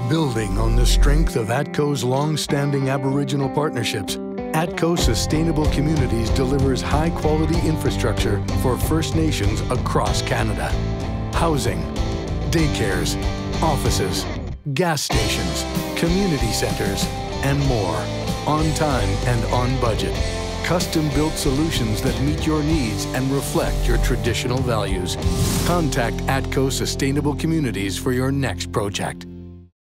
Building on the strength of ATCO's long-standing Aboriginal partnerships, ATCO Sustainable Communities delivers high-quality infrastructure for First Nations across Canada. Housing, daycares, offices, gas stations, community centres, and more. On time and on budget. Custom-built solutions that meet your needs and reflect your traditional values. Contact ATCO Sustainable Communities for your next project.